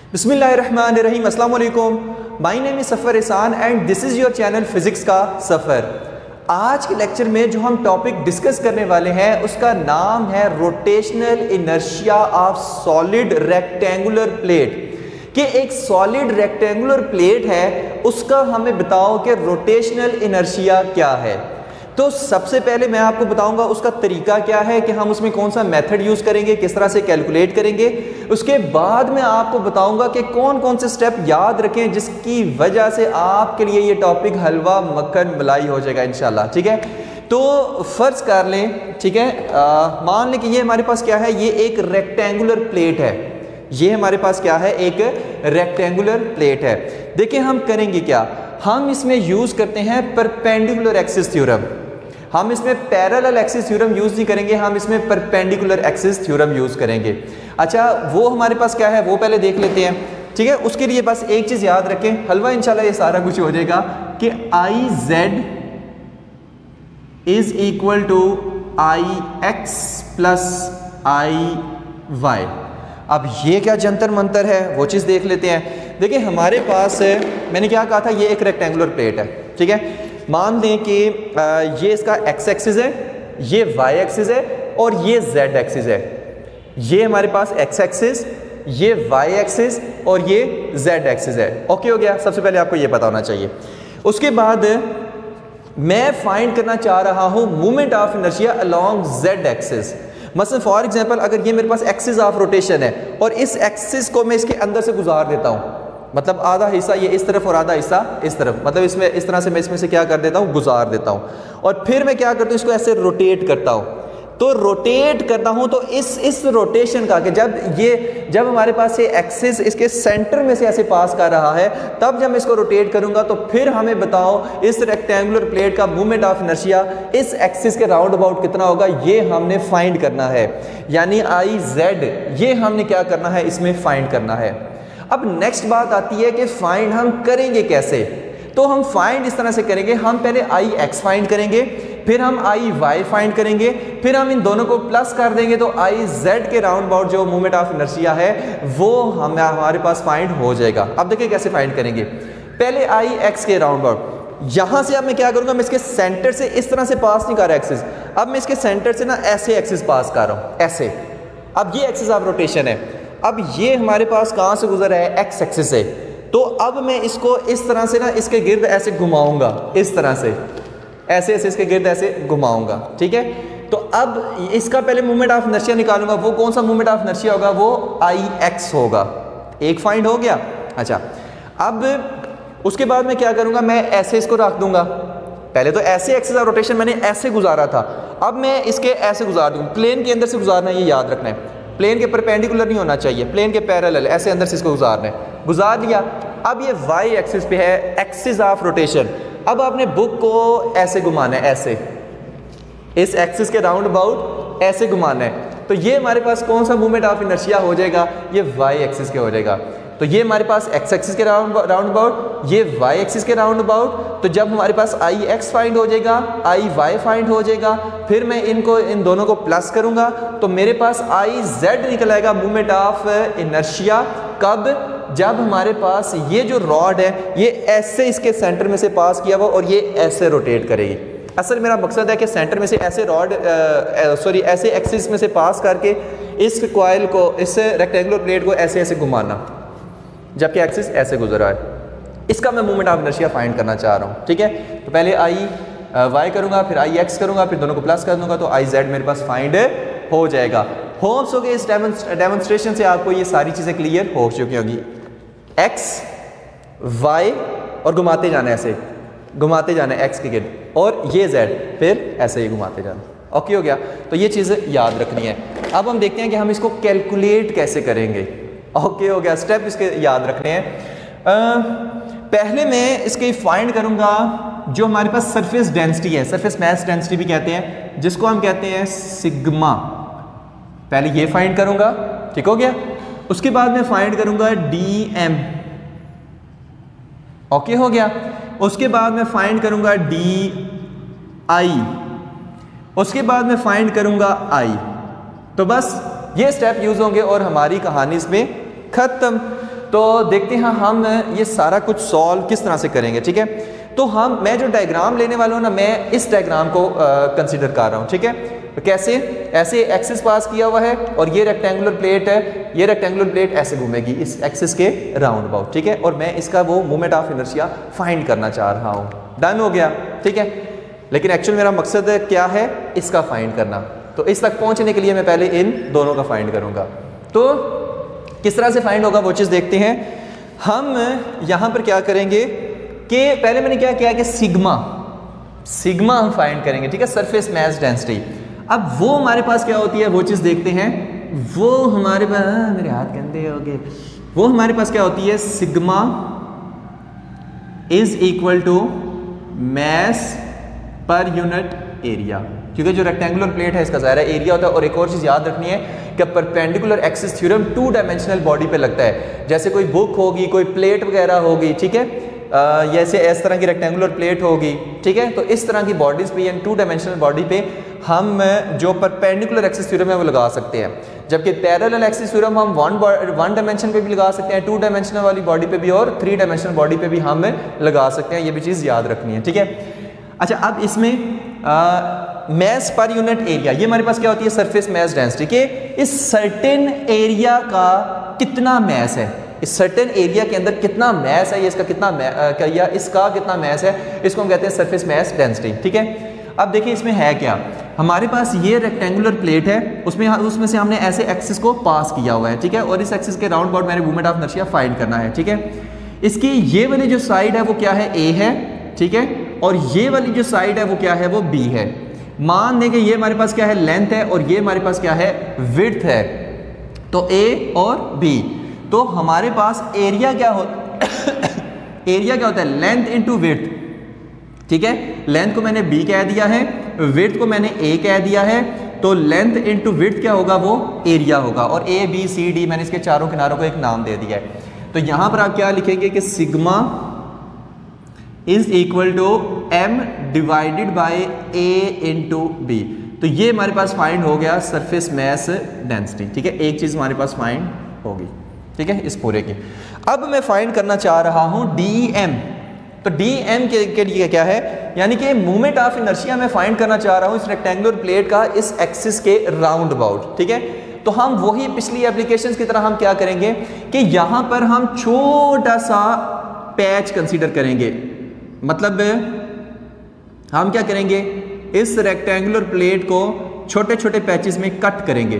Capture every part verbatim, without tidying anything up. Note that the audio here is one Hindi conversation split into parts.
बिस्मिल्लाहिर्रहमानिर्रहीम, अस्सलाम वालेकुम। My name is Safar Ehsan and this is your channel physics का सफ़र। आज के लेक्चर में जो हम टॉपिक डिस्कस करने वाले हैं उसका नाम है rotational inertia of solid rectangular plate. कि एक सॉलिड रेक्टेंगुलर प्लेट है, उसका हमें बताओ कि रोटेशनल इनर्शिया क्या है। तो सबसे पहले मैं आपको बताऊंगा उसका तरीका क्या है कि हम उसमें कौन सा मेथड यूज़ करेंगे, किस तरह से कैलकुलेट करेंगे। उसके बाद मैं आपको बताऊंगा कि कौन कौन से स्टेप याद रखें जिसकी वजह से आपके लिए ये टॉपिक हलवा मक्खन मलाई हो जाएगा इंशाल्लाह। ठीक है, तो फ़र्ज़ कर लें, ठीक है, मान लें कि ये हमारे पास क्या है, ये एक रेक्टेंगुलर प्लेट है। ये हमारे पास क्या है, एक रेक्टेंगुलर प्लेट है। देखिए हम करेंगे क्या, हम इसमें यूज़ करते हैं परपेंडिकुलर एक्सिस थ्योरम। हम इसमें पैरेलल एक्सिस थ्योरम यूज़ नहीं करेंगे, हम इसमें परपेंडिकुलर एक्सिस थ्योरम यूज़ करेंगे। अच्छा, वो हमारे पास क्या है वो पहले देख लेते हैं। ठीक है, उसके लिए बस एक चीज़ याद रखें, हलवा इंशाल्लाह ये सारा कुछ हो जाएगा कि I Z is equal to I X plus I Y. अब ये क्या जंतर मंतर है वो चीज़ देख लेते हैं। देखिए हमारे पास मैंने क्या कहा था, ये एक रेक्टेंगुलर प्लेट है। ठीक है, मान लें कि ये इसका एक्स एक्सिस है, ये वाई एक्सिस है और ये जेड एक्सिस है। ये हमारे पास एक्स एक्सिस, ये वाई एक्सिस और ये जेड एक्सिस है। ओके हो गया, सबसे पहले आपको ये पता होना चाहिए। उसके बाद मैं फाइंड करना चाह रहा हूँ moment of inertia along Z axis. मसलन फॉर एग्जांपल अगर ये मेरे पास एक्सिस ऑफ रोटेशन है और इस एक्सिस को मैं इसके अंदर से गुजार देता हूँ, मतलब आधा हिस्सा ये इस तरफ और आधा हिस्सा इस तरफ, मतलब इसमें इस तरह से मैं इसमें से क्या कर देता हूँ, गुजार देता हूँ। और फिर मैं क्या करता हूँ, इसको ऐसे रोटेट करता हूँ। तो रोटेट करता हूँ तो इस इस रोटेशन का कि जब ये जब हमारे पास ये एक्सिस इसके सेंटर में से ऐसे पास कर रहा है, तब जब मैं इसको रोटेट करूँगा तो फिर हमें बताओ इस रेक्टेंगुलर प्लेट का मूवमेंट ऑफ इनर्शिया इस एक्सिस के राउंड अबाउट कितना होगा, ये हमने फाइंड करना है। यानी आई जेड ये हमने क्या करना है, इसमें फाइंड करना है। अब नेक्स्ट बात आती है कि फाइंड हम करेंगे कैसे। तो हम फाइंड इस तरह से करेंगे, हम पहले आई एक्स फाइंड करेंगे, फिर हम आई वाई फाइंड करेंगे, फिर हम इन दोनों को प्लस कर देंगे तो आई जेड के राउंड अबाउट जो मूवमेंट ऑफ इनर्शिया है वो हम हमारे पास फाइंड हो जाएगा। अब देखिए कैसे फाइंड करेंगे। पहले आई एक्स के राउंड अबाउट, यहाँ से अब मैं क्या करूँगा, मैं इसके सेंटर से इस तरह से पास नहीं कर रहा एक्सिस, अब मैं इसके सेंटर से ना ऐसे एक्सिस पास कर रहा हूँ, ऐसे। अब ये एक्सिस ऑफ रोटेशन है, अब ये हमारे पास कहाँ से गुजर रहा है, एक्स एक्सिस से। तो अब मैं इसको इस तरह से ना इसके गिर्द ऐसे घुमाऊंगा, इस तरह से ऐसे ऐसे इसके गिर्द ऐसे घुमाऊंगा। ठीक है, तो अब इसका पहले मूवमेंट ऑफ इनर्शिया निकालूंगा। वो कौन सा मूवमेंट ऑफ इनर्शिया होगा, वो आई एक्स होगा। एक फाइंड हो गया। अच्छा, अब उसके बाद मैं क्या करूँगा, मैं ऐसे इसको रख दूंगा। पहले तो ऐसे एक्सिस ऑफ रोटेशन मैंने ऐसे गुजारा था, अब मैं इसके ऐसे गुजार दूँगा। प्लेन के अंदर से गुजारना है, ये याद रखना है, प्लेन के परपेंडिकुलर नहीं होना चाहिए, प्लेन के पैरेलल, ऐसे अंदर से इसको गुजारना है। गुजार दिया। अब ये वाई एक्सिस पे है, एक्सिस ऑफ रोटेशन। अब आपने बुक को ऐसे घुमाना है, ऐसे इस एक्सिस के राउंड अबाउट ऐसे घुमाना है। तो ये हमारे पास कौन सा मूवमेंट ऑफ इनर्शिया हो जाएगा, ये वाई एक्सिस के हो जाएगा। तो ये हमारे पास एक्स एक्सिस के राउंड राउंड अबाउट, ये वाई एक्सिस के राउंड अबाउट। तो जब हमारे पास आई एक्स फाइंड हो जाएगा, आई वाई फाइंड हो जाएगा, फिर मैं इनको इन दोनों को प्लस करूंगा तो मेरे पास आई जेड निकल आएगा मूवमेंट ऑफ इनर्शिया। कब, जब हमारे पास ये जो रॉड है ये ऐसे इसके सेंटर में से पास किया हुआ और ये ऐसे रोटेट करेगी। असल मेरा मकसद है कि सेंटर में से ऐसे रॉड सॉरी ऐसे एक्सिस में से पास करके इस कॉइल को, इस रेक्टेंगुलर प्लेट को ऐसे ऐसे घुमाना, जबकि एक्सिस ऐसे गुजर रहा है। इसका मैं मूवमेंट ऑफ इनर्शिया फाइंड करना चाह रहा हूँ। ठीक है, तो पहले आई वाई करूँगा, फिर आई एक्स करूँगा, फिर दोनों को प्लस कर दूँगा तो आई जेड मेरे पास फाइंड हो जाएगा। होप्स हो गए इस डेमोन्स्ट्रेशन से आपको ये सारी चीज़ें क्लियर हो चुकी होंगी। एक्स वाई और घुमाते जाना, ऐसे घुमाते जाना एक्स के गिर्द, और ये जेड फिर ऐसे ही घुमाते जाना। ओके हो गया, तो ये चीज़ें याद रखनी है। अब हम देखते हैं कि हम इसको कैलकुलेट कैसे करेंगे। ओके हो गया, स्टेप इसके याद रखने हैं। आ, पहले मैं इसके फाइंड करूंगा जो हमारे पास सरफेस डेंसिटी है, सरफेस मास डेंसिटी भी कहते हैं, जिसको हम कहते हैं सिग्मा। पहले ये फाइंड करूंगा, ठीक हो गया। उसके बाद मैं फाइंड करूंगा डी एम। ओके हो गया। उसके बाद मैं फाइंड करूंगा डी आई। उसके बाद मैं फाइंड करूंगा आई। तो बस ये स्टेप यूज होंगे और हमारी कहानी इसमें खत्म। तो देखते हैं हम ये सारा कुछ सॉल्व किस तरह से करेंगे, ठीक है। तो हम मैं जो डायग्राम लेने वाला हूँ ना, मैं इस डायग्राम को कंसिडर कर रहा हूँ, ठीक है। तो कैसे, ऐसे एक्सिस पास किया हुआ है और ये रेक्टेंगुलर प्लेट है, ये रेक्टेंगुलर प्लेट ऐसे घूमेगी इस एक्सिस के राउंड अबाउट, ठीक है। और मैं इसका वो मोमेंट ऑफ इनर्शिया फाइंड करना चाह रहा हूँ। डन हो गया, ठीक है। लेकिन एक्चुअल मेरा मकसद है क्या है, इसका फाइंड करना। तो इस तक पहुँचने के लिए मैं पहले इन दोनों का फाइंड करूँगा। तो किस तरह से फाइंड होगा वो चीज़ देखते हैं। हम यहाँ पर क्या करेंगे कि पहले मैंने क्या किया कि सिग्मा सिग्मा हम फाइंड करेंगे, ठीक है, सरफेस मास डेंसिटी। अब वो हमारे पास क्या होती है वो चीज़ देखते हैं। वो हमारे पास, मेरे हाथ गंदे हो गए, वो हमारे पास क्या होती है, sigma is equal to mass per unit area, क्योंकि जो रेक्टेंगुलर प्लेट है इसका ज़ाहिर एरिया होता है। और एक और चीज़ याद रखनी है कि perpendicular axis theorem two dimensional body पे लगता है। जैसे कोई बुक होगी, कोई प्लेट वगैरह होगी, ठीक है, जैसे इस तरह की रेक्टेंगुलर प्लेट होगी, ठीक है। तो इस तरह की बॉडीज़ पे यानी टू डायमेंशनल बॉडी पे हम जो परपेंडिकुलर एक्सिस थ्योरम है वो लगा सकते हैं, जबकि पैरेलल एक्सिस थ्योरम हम वन वन डायमेंशन पे भी लगा सकते हैं, टू डायमेंशनल वाली बॉडी पे भी और थ्री डायमेंशनल बॉडी पे भी हम लगा सकते हैं। ये भी चीज़ याद रखनी है, ठीक है। अच्छा, अब इसमें मैस पर यूनिट एरिया, ये हमारे पास क्या होती है, सरफेस मैस डेंसिटी, के इस सर्टेन एरिया का कितना मैस है, इस सर्टेन एरिया के अंदर कितना मैस है, ये इसका कितना मै, या इसका कितना मैस है, इसको हम कहते हैं सरफेस मैस डेंसिटी, ठीक है। अब देखिए इसमें है क्या, हमारे पास ये रेक्टेंगुलर प्लेट है, उसमें उसमें से हमने ऐसे एक्सिस को पास किया हुआ है, ठीक है। और इस एक्सिस के राउंड अबाउट मैंने मोमेंट ऑफ इनर्शिया फाइंड करना है, ठीक है। इसकी ये वाली जो साइड है वो क्या है, ए है, ठीक है। और ये वाली जो साइड है वो क्या है, वो बी है। मान दें कि ये हमारे पास क्या है, लेंथ है, और ये हमारे पास क्या है, विड्थ है। तो ए और बी, तो हमारे पास एरिया क्या होता एरिया क्या होता है, लेंथ इनटू विड्थ, ठीक है। लेंथ को मैंने बी कह दिया है, विड्थ को मैंने ए कह दिया है, तो लेंथ इनटू विड्थ क्या होगा, वो एरिया होगा। और ए बी सी डी मैंने इसके चारों किनारों को एक नाम दे दिया है। तो यहां पर आप क्या लिखेंगे कि sigma is equal to M divided by A into B. तो ये हमारे पास फाइंड हो गया सरफेस मैस डेंसिटी, ठीक है। एक चीज हमारे पास फाइंड होगी, ठीक है, इस पूरे की। अब मैं फाइंड करना चाह रहा हूं डी एम। तो डी एम के, के लिए क्या है, यानी कि मोमेंट ऑफ इनर्शिया मैं फाइंड करना चाह रहा हूं इस रेक्टेंगुलर प्लेट का इस एक्सिस के राउंड अबाउट, ठीक है। तो हम वही पिछली एप्लीकेशंस की तरह हम क्या करेंगे कि यहां पर हम छोटा सा पैच कंसीडर करेंगे। मतलब हम क्या करेंगे, इस रेक्टेंगुलर प्लेट को छोटे छोटे पैचेस में कट करेंगे,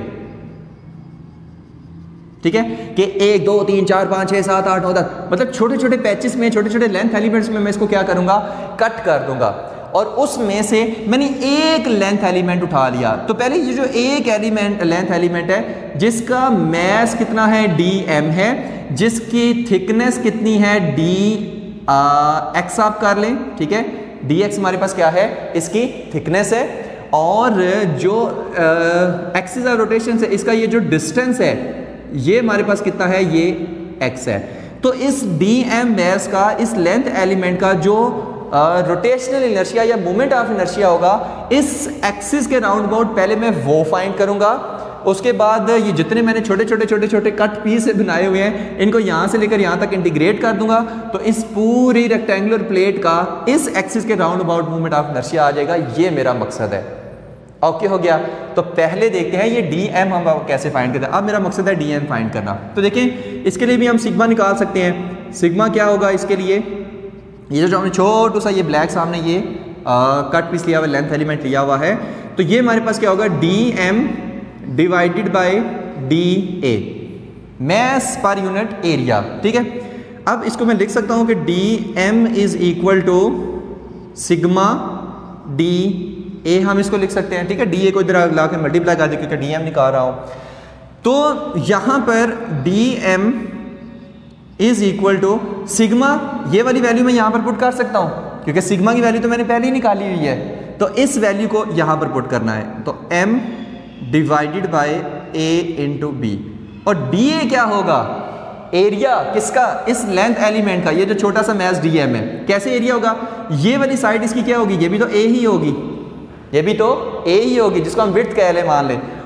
ठीक है, कि एक दो तीन चार पाँच छः सात आठ नौ दस, मतलब छोटे छोटे पैचेस में, छोटे छोटे लेंथ एलिमेंट्स में मैं इसको क्या करूंगा, कट कर दूंगा। और उसमें से मैंने एक लेंथ एलिमेंट उठा लिया। तो पहले ये जो एक एलिमेंट लेंथ एलिमेंट है जिसका मैस कितना है, डी एम है, जिसकी थिकनेस कितनी है, डी एक्स आप कर लें, ठीक है। डी एक्स हमारे पास क्या है, इसकी थिकनेस है। और जो एक्सिस ऑफ रोटेशन है, इसका ये जो डिस्टेंस है ये हमारे पास कितना है, ये एक्स है। तो इस डी एम मैस का, इस लेंथ एलिमेंट का जो रोटेशनल uh, इनर्शिया या मोमेंट ऑफ इनर्शिया होगा इस एक्सिस के राउंड अबाउट, पहले मैं वो फाइंड करूंगा। उसके बाद ये जितने मैंने छोटे छोटे छोटे छोटे कट पीस बनाए हुए हैं इनको यहां से लेकर यहां तक इंटीग्रेट कर दूंगा। तो इस पूरी रेक्टेंगुलर प्लेट का इस एक्सिस के round about moment of inertia आ जाएगा। ये मेरा मकसद है। ओके हो गया। तो पहले देखते हैं ये डी एम हम कैसे फाइंड करते हैं। अब मेरा मकसद है डी एम फाइंड करना। तो देखें इसके लिए भी हम सिग्मा निकाल सकते हैं। सिग्मा क्या होगा इसके लिए, ये जो हमने छोटा सा ये ब्लैक सामने ये आ, कट पीस लिया हुआ, लेंथ एलिमेंट लिया हुआ है, तो ये हमारे पास क्या होगा, D M divided by D A, mass per unit area. ठीक है, अब इसको मैं लिख सकता हूं कि D M is equal to sigma D A, हम इसको लिख सकते हैं। ठीक है, डी ए को इधर ला के मल्टीप्लाई कर दे क्योंकि डी एम निकाल रहा हूं। तो यहां पर D M is equal to sigma, ये वाली वैल्यू मैं यहां पर पुट कर सकता हूं क्योंकि सिग्मा की वैल्यू तो मैंने पहले ही निकाली हुई है। तो इस वैल्यू को यहां पर पुट करना है। तो m divided by a into B, और डी ए क्या होगा, एरिया किसका, इस लेंथ एलिमेंट का। ये जो छोटा सा मैस डी एम है, कैसे एरिया होगा, ये वाली साइड इसकी क्या होगी, ये भी तो a ही होगी, ये भी तो a ही होगी, जिसको हम विड्थ कह लें मान लें।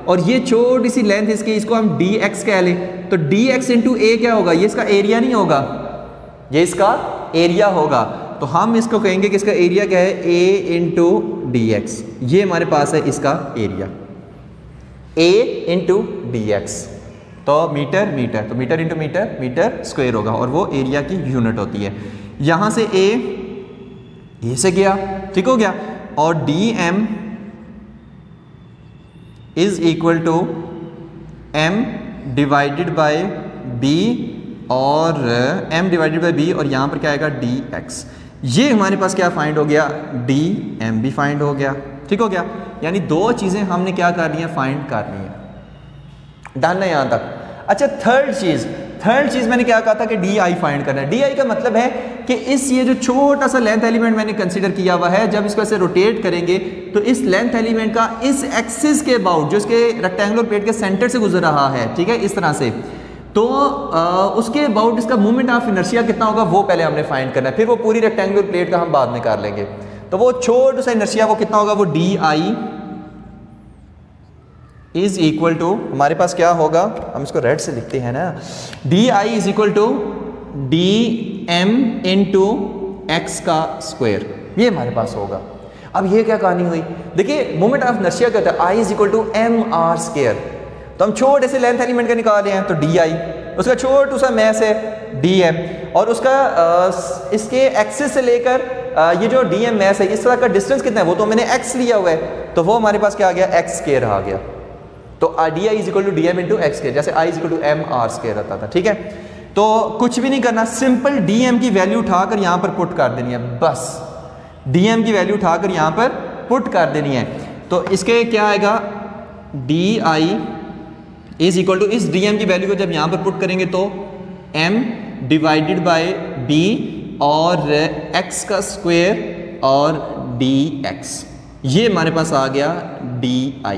और ये छोटी सी लेंथ इसकी, इसको हम डी एक्स कह लें, तो डी एक्स इंटू ए क्या होगा, ये इसका एरिया नहीं होगा, ये इसका एरिया होगा। तो हम इसको कहेंगे कि इसका एरिया क्या है, ए इंटू डी एक्स, ये हमारे पास है इसका area, A into D X. तो मीटर मीटर, तो metre into metre metre square होगा, और वो एरिया की यूनिट होती है। यहाँ से ए ए से गया, ठीक हो गया, और D M is equal to M divided by B, और m डिवाइडेड बाय b, और यहाँ पर क्या आएगा डी एक्स। ये हमारे पास क्या फाइंड हो गया, डी एम भी फाइंड हो गया, ठीक हो गया। यानी दो चीज़ें हमने क्या करनी है, फाइंड करनी है। डन है यहाँ तक। अच्छा, थर्ड चीज़ थर्ड चीज़ मैंने क्या कहा था कि डी आई फाइंड करना है। डी आई का मतलब है कि इस ये जो छोटा सा लेंथ एलिमेंट मैंने कंसीडर किया हुआ है, जब इसको ऐसे रोटेट करेंगे तो इस लेंथ एलिमेंट का इस एक्सिस के अबाउट, जो इसके रेक्टेंगुलर प्लेट के सेंटर से गुजर रहा है, ठीक है, इस तरह से, तो आ, उसके अबाउट इसका मूवमेंट ऑफ इनर्शिया कितना होगा वो पहले हमने फाइंड करना है, फिर वो पूरी रेक्टेंगुलर प्लेट का हम बाद में कर लेंगे। तो वो छोटा सा इनर्शिया वो कितना होगा, वो D I is equal to, हमारे पास क्या होगा, हम इसको रेड से लिखते हैं ना, D I is equal to D M into X का स्क्वायर, ये हमारे पास होगा। अब ये क्या कहानी हुई, देखिए मोमेंट ऑफ इनर्शिया क्या होता है, I is equal to M R square. तो हम छोटे से लेंथ एलिमेंट का निकाले हैं, तो डी आई, उसका छोटू सा मैस है डी एम, और उसका आ, इसके एक्सिस से लेकर आ, ये जो डी एम मैस है, इस तरह का डिस्टेंस कितना है, वो तो मैंने एक्स लिया हुआ है, तो वो हमारे पास क्या आ गया, एक्स स्क्वायर आ गया। तो D I is equal to D M into X square, जैसे I is equal to M R square आता था, ठीक है। तो कुछ भी नहीं करना, सिंपल डी एम की वैल्यू उठाकर यहाँ पर पुट कर देनी है, बस डी एम की वैल्यू उठाकर यहाँ पर पुट कर देनी है। तो इसके क्या आएगा, D I is equal to, इस डी एम की वैल्यू को जब यहाँ पर पुट करेंगे तो m डिवाइडेड बाय b और x का स्क्वायर और dx, ये हमारे पास आ गया di,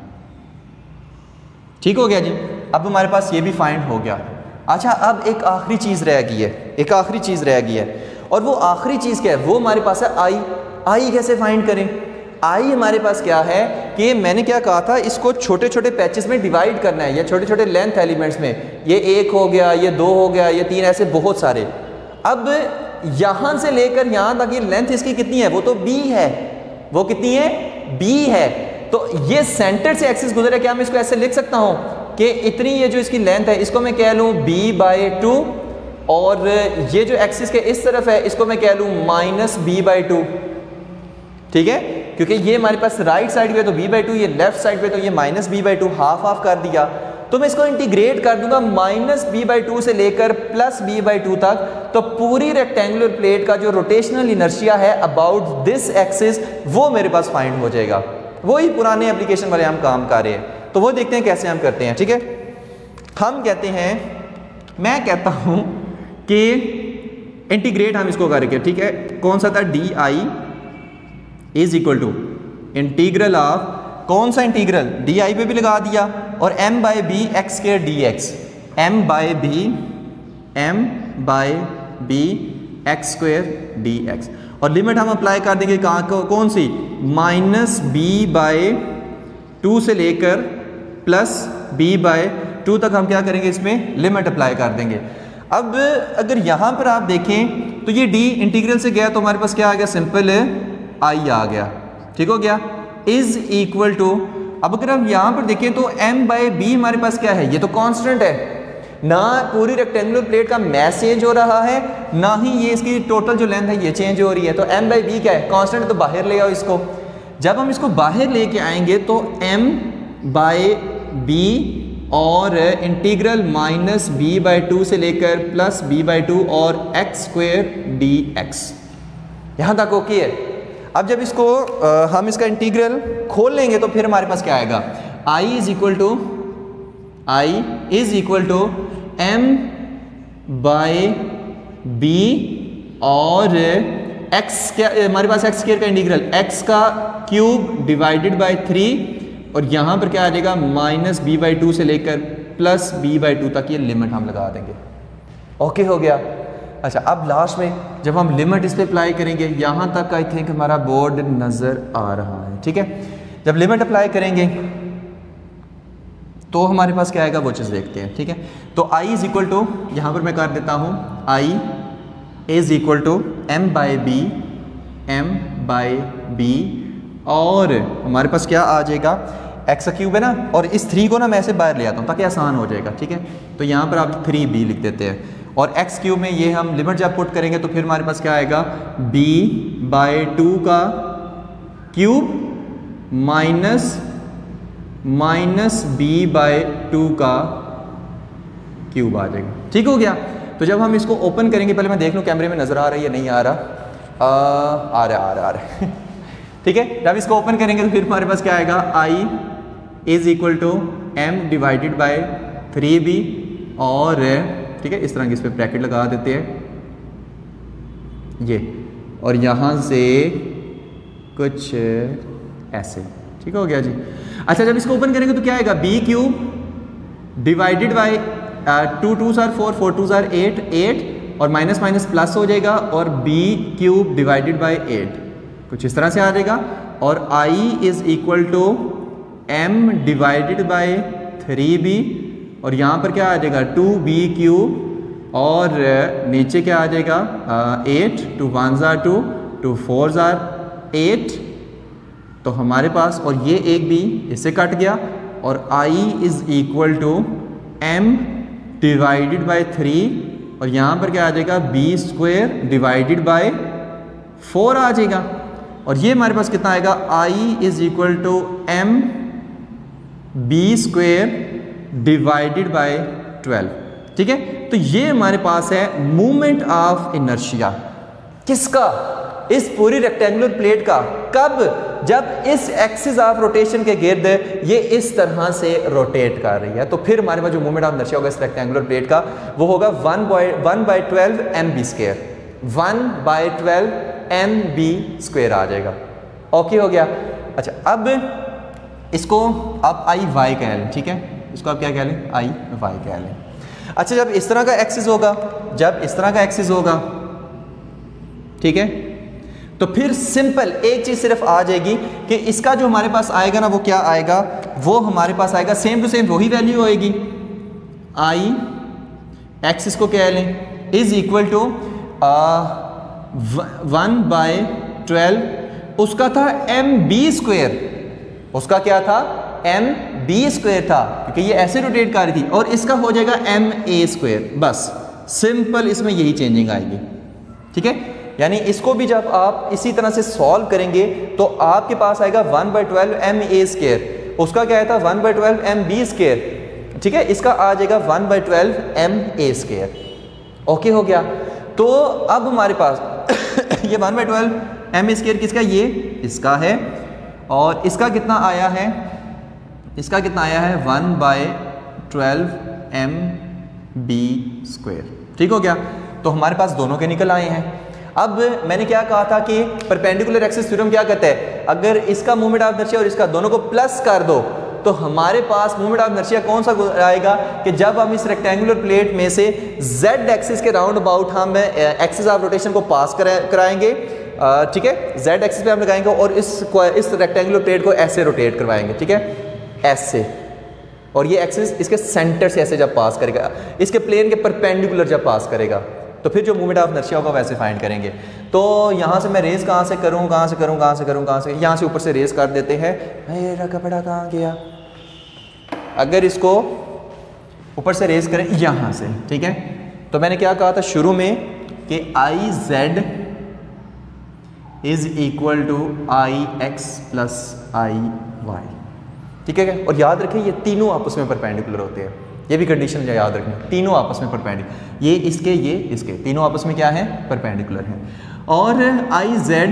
ठीक हो गया जी। अब हमारे पास ये भी फाइंड हो गया। अच्छा, अब एक आखिरी चीज़ रह गई है, एक आखिरी चीज़ रह गई है, और वो आखिरी चीज़ क्या है, वो हमारे पास है आई। आई कैसे फाइंड करें, आई हमारे पास क्या है कि मैंने क्या कहा था, इसको छोटे छोटे पैचेस में डिवाइड करना है, या छोटे छोटे लेंथ एलिमेंट्स में, ये एक हो गया, ये दो हो गया, ये तीन, ऐसे बहुत सारे। अब यहाँ से लेकर यहाँ तक ये लेंथ इसकी कितनी है, वो तो b है, वो कितनी है, b है। तो ये सेंटर से एक्सिस गुजरे, क्या मैं इसको ऐसे लिख सकता हूँ कि इतनी ये जो इसकी लेंथ है, इसको मैं कह लूँ b बाई टू, और ये जो एक्सिस के इस तरफ है, इसको मैं कह लूँ माइनस बी बाई टू, ठीक है, क्योंकि ये हमारे पास राइट साइड पे तो b बाई टू, ये लेफ्ट साइड पे तो ये minus B by two, half half कर दिया। तो मैं इसको इंटीग्रेट कर दूंगा माइनस बी बाई टू से लेकर प्लस बी बाई टू तक, तो पूरी रेक्टेंगुलर प्लेट का जो रोटेशनल इनर्शिया है अबाउट दिस एक्सिस, वो मेरे पास फाइंड हो जाएगा। वही पुराने एप्लीकेशन वाले हम काम कर रहे हैं, तो वो देखते हैं कैसे हम करते हैं, ठीक है। हम कहते हैं, मैं कहता हूं कि इंटीग्रेट हम इसको करके, ठीक है, कौन सा था, D I is equal to integral of, कौन सा इंटीग्रल, डी आई पे भी लगा दिया, और m by B X square D X, M by B M by B X square D X, और लिमिट हम अप्लाई कर देंगे कहाँ, कौन सी, माइनस बी बाय टू से लेकर प्लस बी बाय टू तक हम क्या करेंगे, इसमें लिमिट अप्लाई कर देंगे। अब अगर यहाँ पर आप देखें तो ये d इंटीग्रल से गया तो हमारे पास क्या आ गया, सिंपल i आ गया, ठीक हो गया, इज इक्वल टू, अब अगर हम यहाँ पर देखें तो m बाय बी हमारे पास क्या है, ये तो कांस्टेंट है ना, पूरी रेक्टेंगुलर प्लेट का मैस चेंज हो रहा है, ना ही ये इसकी टोटल जो लेंथ है ये चेंज हो रही है। तो m बाई बी क्या है, कांस्टेंट, तो बाहर ले आओ इसको। जब हम इसको बाहर लेके आएंगे तो m बाय बी और integral minus B by two से लेकर प्लस बी बाई टू और एक्स स्क्वेयर डी एक्स, यहाँ तक ओके है। अब जब इसको आ, हम इसका इंटीग्रल खोल लेंगे तो फिर हमारे पास क्या आएगा, i is equal to I is equal to M by B और x, क्या हमारे पास एक्स स्क्वायर का इंटीग्रल, x का क्यूब डिवाइडेड बाई थ्री, और यहाँ पर क्या आ जाएगा, माइनस बी बाई टू से लेकर प्लस बी बाई टू तक ये लिमिट हम लगा देंगे। ओके हो गया। अच्छा, अब लास्ट में जब हम लिमिट इस पर अप्लाई करेंगे, यहाँ तक आई थिंक हमारा बोर्ड नज़र आ रहा है, ठीक है। जब लिमिट अप्लाई करेंगे तो हमारे पास क्या आएगा वो चीज़ देखते हैं, ठीक है। तो आई इज़ इक्वल टू, यहाँ पर मैं कर देता हूँ, I is equal to M by B, M by B, और हमारे पास क्या आ जाएगा, एक्स क्यूब है ना, और इस थ्री को ना मैं ऐसे बाहर ले आता हूँ ताकि आसान हो जाएगा, ठीक है। तो यहाँ पर आप थ्री बी लिख देते हैं, और एक्स क्यूब में ये हम लिमिट जब पुट करेंगे तो फिर हमारे पास क्या आएगा, बी बाई टू का cube minus minus B by two का क्यूब आ जाएगा, ठीक हो गया। तो जब हम इसको ओपन करेंगे, पहले मैं देख लूँ कैमरे में नज़र आ रहा है या नहीं आ रहा, आ, आ रहा आ रहा आ रहा ठीक है। जब इसको ओपन करेंगे तो फिर हमारे पास क्या आएगा, I is equal to M divided by three B, और ठीक है इस तरह की इस पर ब्रैकेट लगा देते हैं ये, और यहाँ से कुछ ऐसे, ठीक हो गया जी। अच्छा, जब इसको ओपन करेंगे तो क्या आएगा, B cube divided by two two जार फोर, फोर टू जार एट, एट और माइनस माइनस प्लस हो जाएगा, और B cube divided by eight कुछ इस तरह से आ जाएगा, और I is equal to M divided by three B, और यहाँ पर क्या आ जाएगा, टू बी क्यूब, और नीचे क्या आ जाएगा, एट, टू वन जार टू, टू फोर जार एट, तो हमारे पास, और ये एक भी इससे कट गया, और I is equal to M divided by three, और यहाँ पर क्या आ जाएगा, B square divided by four आ जाएगा, और ये हमारे पास कितना आएगा, I is equal to M B square divided by twelve, ठीक है। तो ये हमारे पास है मूवमेंट ऑफ इनर्शिया, किसका, इस पूरी रेक्टेंगुलर प्लेट का, कब, जब इस एक्सिस ऑफ रोटेशन के गिर्द ये इस तरह से रोटेट कर रही है, तो फिर हमारे पास जो मूवमेंट ऑफ इनर्शिया होगा इस रेक्टेंगुलर प्लेट का, वो होगा one by one by twelve M B square, one by twelve M B square आ जाएगा, ओके हो गया। अच्छा, अब इसको आप आई वाई कह लें, ठीक है, इसको आप क्या कह लें, आई वाई कह लें। अच्छा, जब इस तरह का एक्सिस होगा, जब इस तरह का एक्सिस होगा, ठीक है, तो फिर सिंपल एक चीज सिर्फ आ जाएगी कि इसका जो हमारे पास आएगा ना, वो क्या आएगा, वो हमारे पास आएगा सेम टू सेम वही वैल्यू होएगी, आई एक्सिस को कह लें is equal to one by twelve, उसका था एम बी स्क्वेयर, उसका क्या था, एम बी स्क्वेयर था, क्योंकि ये ऐसे रोटेट कर रही थी, और इसका हो जाएगा एम ए स्क्वेयर, बस सिंपल इसमें यही चेंजिंग आएगी, ठीक है। यानी इसको भी जब आप इसी तरह से सॉल्व करेंगे तो आपके पास आएगा one by twelve M A square, उसका क्या था, one by twelve M B square, ठीक है, इसका आ जाएगा one by twelve M A square, okay हो गया। तो अब हमारे पास ये one by twelve M A square किसका, ये इसका है, और इसका कितना आया है, इसका कितना आया है, one by twelve M B square, ठीक हो गया। तो हमारे पास दोनों के निकल आए हैं। अब मैंने क्या कहा था कि परपेंडिकुलर एक्सिस थ्योरम क्या कहता है, अगर इसका मूवमेंट ऑफ इनर्शिया और इसका दोनों को प्लस कर दो तो हमारे पास मूवमेंट ऑफ इनर्शिया कौन सा आएगा, कि जब हम इस रेक्टेंगुलर प्लेट में से जेड एक्सिस के राउंड अबाउट हम एक्सिस ऑफ रोटेशन को पास कराएंगे, ठीक है, जेड एक्सिस पे हम लगाएंगे, और इस इस रेक्टेंगुलर प्लेट को ऐसे रोटेट करवाएंगे, ठीक है, ऐसे, और ये एक्सिस इसके सेंटर से ऐसे जब पास करेगा, इसके प्लेन के परपेंडिकुलर जब पास करेगा, तो फिर जो मूवमेंट ऑफ इनर्शिया होगा वैसे फाइंड करेंगे। तो यहाँ से मैं रेस कहाँ से करूँ, कहाँ से करूँ, कहाँ से करूँ, कहाँ से, यहाँ से ऊपर से रेस कर देते हैं, मेरा कपड़ा कहाँ गया, अगर इसको ऊपर से रेस करें यहाँ से, ठीक है, तो मैंने क्या कहा था शुरू में कि I Z is equal to I X plus I Y, ठीक है, और याद रखें ये तीनों आपस में परपेंडिकुलर होते हैं, ये भी कंडीशन याद रखना, तीनों आपस में परपेंडिकुलर, ये इसके ये इसके तीनों आपस में क्या है, परपेंडिकुलर है। और I Z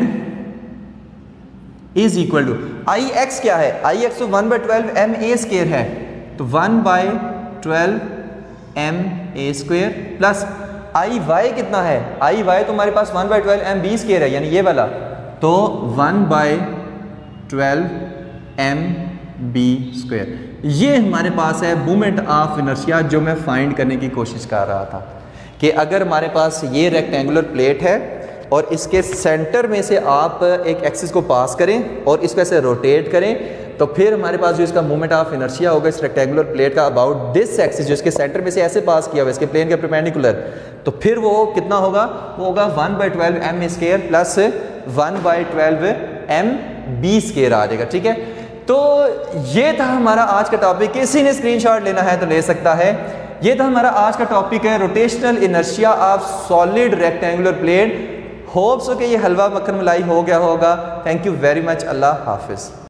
is equal to I X क्या है, आई एक्स तो one by twelve M A square है, तो one by twelve M A square plus I Y कितना है, आई वाई तो हमारे पास one by twelve M B square है, यानी ये वाला, तो one by twelve M B square, ये हमारे पास है मूवमेंट ऑफ इनर्शिया, जो मैं फाइंड करने की कोशिश कर रहा था कि अगर हमारे पास ये रेक्टेंगुलर प्लेट है और इसके सेंटर में से आप एक एक्सिस को पास करें और इस पे से रोटेट करें, तो फिर हमारे पास जो इसका मोमेंट ऑफ इनर्शिया होगा इस रेक्टेंगुलर प्लेट का अबाउट दिस एक्सिस, जो इसके सेंटर में से ऐसे पास किया हुआ इसके प्लेन के परपेंडिकुलर, तो फिर वो कितना होगा, वो होगा one by twelve M square plus one by twelve M B square आ जाएगा। ठीक है, तो ये था हमारा आज का टॉपिक। किसी ने स्क्रीनशॉट लेना है तो ले सकता है। ये था हमारा आज का टॉपिक है rotational inertia of solid rectangular plate. Hopes हो कि ये हलवा मक्खन मलाई हो गया होगा। Thank you very much. अल्लाह हाफिज़।